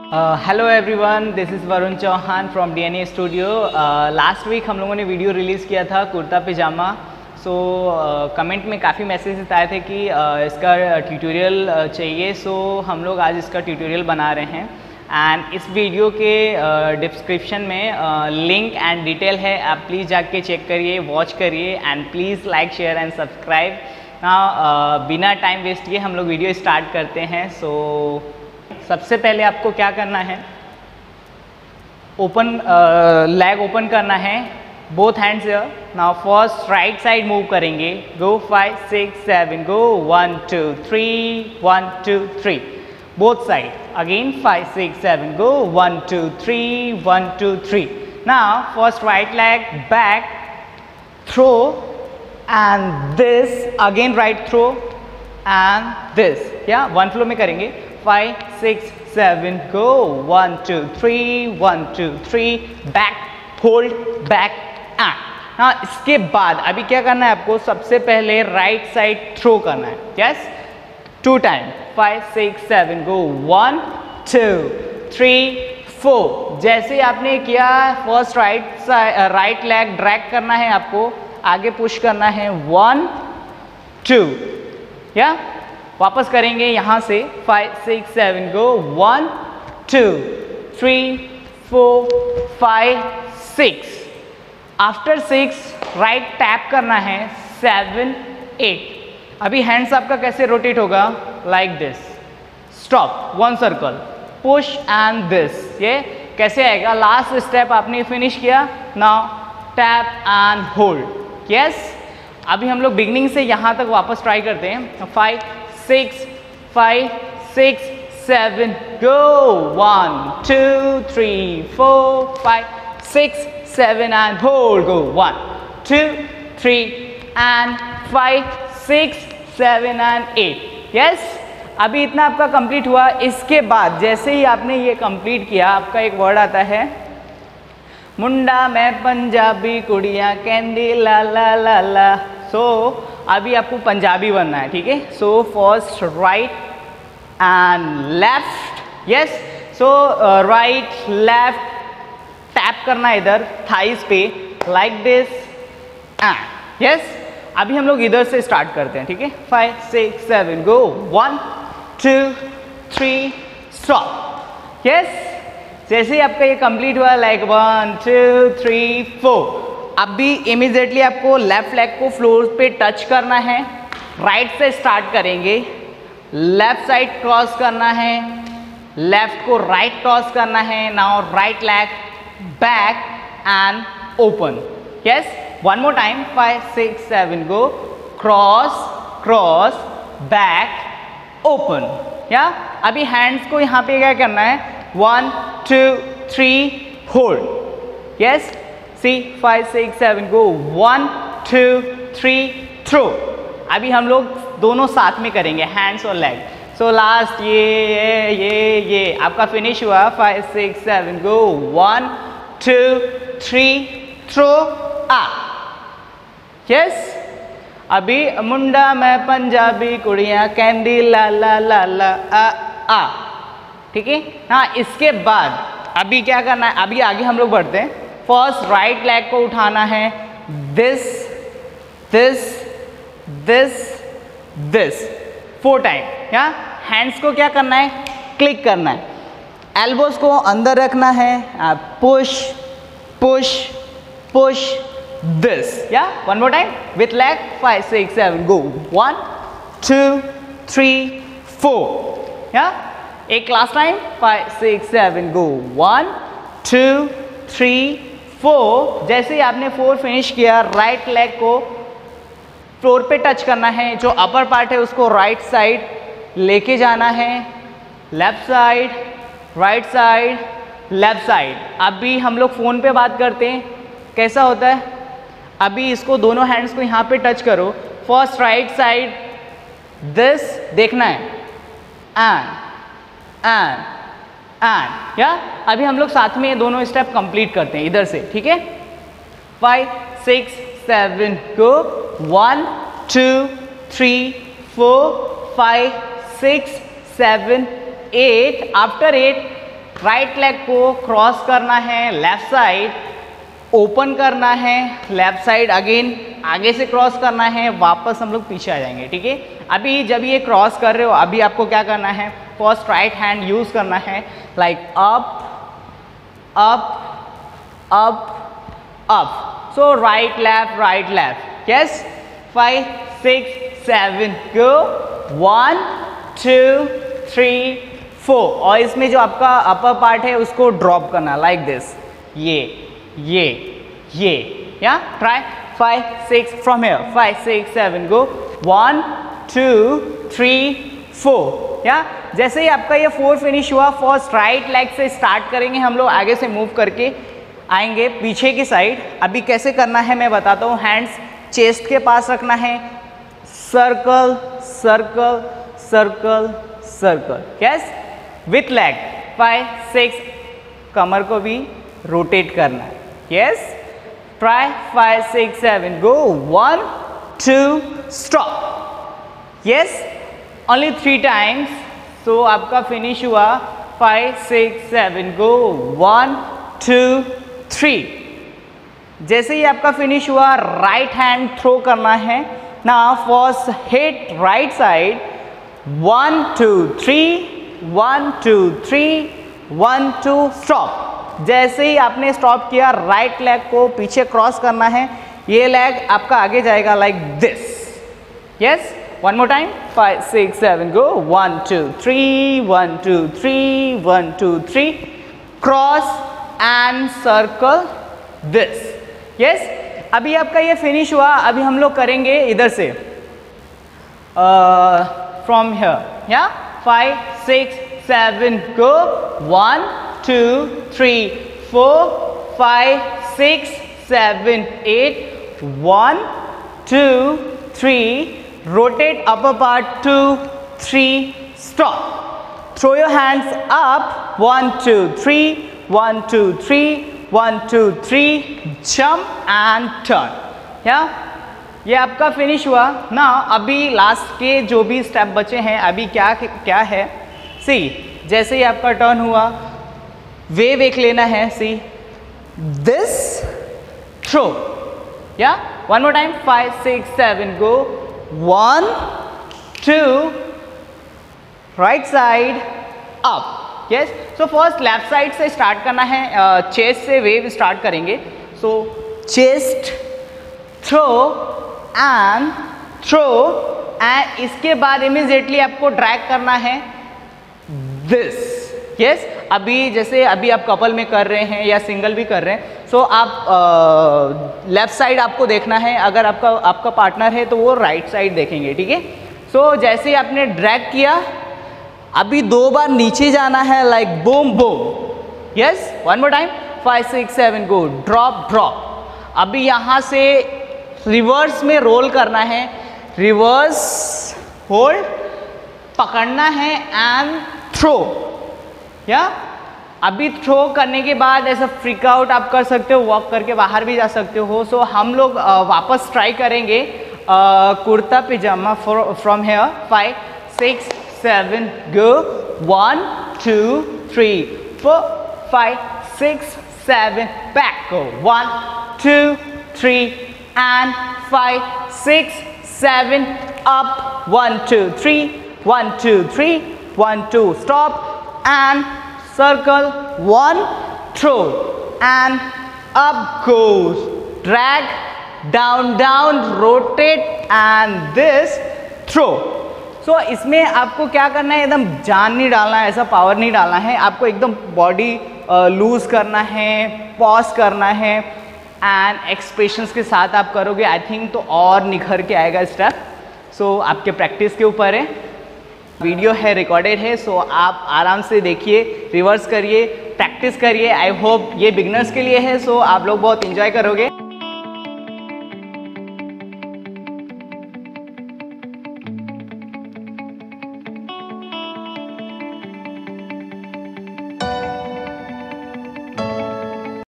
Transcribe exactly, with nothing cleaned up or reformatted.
Hello everyone, this is Varun Chauhan from D N A studio. Last week हम लोगों ने video release किया था कुर्ता पिजामा। सो कमेंट में काफ़ी मैसेजेस आए थे कि uh, इसका ट्यूटोरियल uh, चाहिए। सो so, हम लोग आज इसका ट्यूटोरियल बना रहे हैं एंड इस वीडियो के डिस्क्रिप्शन uh, में लिंक एंड डिटेल है। आप प्लीज़ जाके चेक करिए, वॉच करिए and please like share and subscribe. ना बिना टाइम वेस्ट किए हम लोग वीडियो स्टार्ट करते हैं। सो so, सबसे पहले आपको क्या करना है, ओपन लेग ओपन करना है, both hands. Now first right side move करेंगे, go five six seven, go one two three, one two three, both side again five six seven, go one two three, one two three. Now first right leg back throw and this again right throw and this, या one flow में करेंगे। Five six seven, go one two three, one two three, back hold back and. हाँ, इसके बाद अभी क्या करना है आपको, सबसे पहले राइट साइड थ्रो करना है। Yes, two time, five six seven, go one two three four. जैसे आपने किया first right right leg drag करना है, आपको आगे पुश करना है, वन टू, या वापस करेंगे यहाँ से five six seven, go one two three four five six. After six right tap करना है, सेवन एट। अभी हैंड्स आपका कैसे रोटेट होगा, like this, stop, one circle, push and this. ये कैसे आएगा, लास्ट स्टेप आपने फिनिश किया, now tap and hold. Yes, अभी हम लोग बिगनिंग से यहाँ तक वापस ट्राई करते हैं। Five six five six seven, go one two three four five six seven and hold, go one two three and five six seven and eight. Yes, अभी इतना आपका कंप्लीट हुआ। इसके बाद जैसे ही आपने ये कंप्लीट किया, आपका एक वर्ड आता है, मुंडा में पंजाबी कुड़िया कैंडी ला ला ला ला। सो so, अभी आपको पंजाबी बनना है, ठीक है। So first right and left, yes. So right left tap करना है इधर थाइस पे, लाइक दिस एंड यस। अभी हम लोग इधर से स्टार्ट करते हैं, ठीक है। Five six seven, go one two three, stop. Yes, जैसे ही आपका ये कंप्लीट हुआ, like one two three four, अभी इमीडिएटली आपको लेफ्ट लेग को फ्लोर पे टच करना है। राइट से स्टार्ट करेंगे, लेफ्ट साइड क्रॉस करना है, लेफ्ट को राइट क्रॉस करना है। Now right leg back and open. Yes, one more time, five six seven, go cross cross back open. या अभी हैंड्स को यहाँ पे क्या करना है, one two three hold. Yes, see five six seven, go one two three throw. अभी हम लोग दोनों साथ में करेंगे, हैंड्स और लेग। सो लास्ट ये ये ये ये आपका फिनिश हुआ। Five six seven, go one two three throw आ। यस, अभी मुंडा में पंजाबी कुड़िया कैंडी ला ला ला ला आ आ, ठीक है। हाँ, इसके बाद अभी क्या करना है, अभी आगे हम लोग बढ़ते हैं। फर्स्ट राइट लेग को उठाना है, this this this this, four time. या हैंड्स को क्या करना है, क्लिक करना है, एल्बोज को अंदर रखना है, पुश पुश पुश दिस। या one more time with leg, five six seven, go one two three four. या एक last time, five six seven, go one two three four. जैसे ही आपने फोर फिनिश किया, राइट लेग को floor पे touch करना है, जो अपर पार्ट है उसको राइट साइड लेके जाना है, left side right side left side. अभी हम लोग फ़ोन पे बात करते हैं, कैसा होता है। अभी इसको दोनों हैंड्स को यहाँ पे टच करो, फर्स्ट राइट साइड दिस देखना है, एंड एंड एंड। या अभी हम लोग साथ में ये दोनों स्टेप कंप्लीट करते हैं इधर से, ठीक है। Five six seven, go one two three four five six seven eight. After eight right leg को क्रॉस करना है, लेफ्ट साइड ओपन करना है, लेफ्ट साइड अगेन आगे से क्रॉस करना है, वापस हम लोग पीछे आ जाएंगे, ठीक है। अभी जब ये क्रॉस कर रहे हो, अभी आपको क्या करना है, फर्स्ट राइट हैंड यूज करना है, like up up up up, so right left right left, yes, five six seven, go, one two three four, और इसमें जो आपका अपर पार्ट है उसको ड्रॉप करना लाइक दिस, ये ये ये, या try, five six from here, five six seven, go, one two three four, या जैसे ही आपका ये फोर फिनिश हुआ, फर्स्ट राइट लेग से स्टार्ट करेंगे हम लोग, आगे से मूव करके आएंगे पीछे की साइड। अभी कैसे करना है मैं बताता हूँ। हैंड्स चेस्ट के पास रखना है, circle circle circle circle, yes, with leg, five six, कमर को भी रोटेट करना है, yes, try, five six seven, go, one two stop, yes, only three times, so आपका फिनिश हुआ, five six seven, go, one two three. जैसे ही आपका फिनिश हुआ, राइट हैंड थ्रो करना है ना, first hit right side, one two three, one two three, one two stop. जैसे ही आपने स्टॉप किया, राइट लेग को पीछे क्रॉस करना है, ये लेग आपका आगे जाएगा like this, yes, one more time, five six seven, go, one two three, one two three, one two three, cross and circle this, yes. अभी आपका ये फिनिश हुआ। अभी हम लोग करेंगे इधर से, फ्रॉम हियर, या, five six seven, go, one two three four five six seven eight, one two three, rotate upper part, two three, stop, throw your hands up, one two three, one two three, one two three, jump and turn, या ये आपका finish हुआ ना। अभी last के जो भी step बचे हैं, अभी क्या क्या है, सी, जैसे ही आपका टर्न हुआ, वेव एक लेना है, सी, दिस थ्रो, या, one more time, five six seven, go, one two, right side up, yes. So first left side से स्टार्ट करना है, चेस्ट uh, से वेव स्टार्ट करेंगे, so chest throw and throw, and इसके बाद immediately आपको drag करना है दिस, यस। अभी जैसे अभी आप कपल में कर रहे हैं या सिंगल भी कर रहे हैं, सो so आप लेफ्ट uh, साइड आपको देखना है, अगर आपका आपका पार्टनर है तो वो राइट साइड देखेंगे, ठीक है। सो so, जैसे ही आपने ड्रैग किया, अभी दो बार नीचे जाना है, like boom boom, yes, one more time, five six seven, go, drop drop. अभी यहाँ से रिवर्स में रोल करना है, रिवर्स होल्ड, पकड़ना है एंड थ्रो, या। अभी थ्रो करने के बाद ऐसा फ्रिक आउट आप कर सकते हो, वॉक करके बाहर भी जा सकते हो। सो so, हम लोग uh, वापस ट्राई करेंगे uh, kurta pyjama from here, five six seven, go, one two three four five six seven, back, go, one two three and five six seven, up, one two three, one two three, one two, stop and circle, one throw and up goes, drag, down down, rotate and this throw. So so, इसमें आपको क्या करना है, एकदम जान नहीं डालना है, ऐसा पावर नहीं डालना है, आपको एकदम बॉडी लूज करना है, पॉज करना है, एंड एक्सप्रेशंस के साथ आप करोगे, आई थिंक तो और निखर के आएगा स्टेप। सो so, आपके प्रैक्टिस के ऊपर है, वीडियो है, रिकॉर्डेड है, सो so आप आराम से देखिए, रिवर्स करिए, प्रैक्टिस करिए। आई होप ये बिगनर्स के लिए है, सो so आप लोग बहुत इंजॉय करोगे।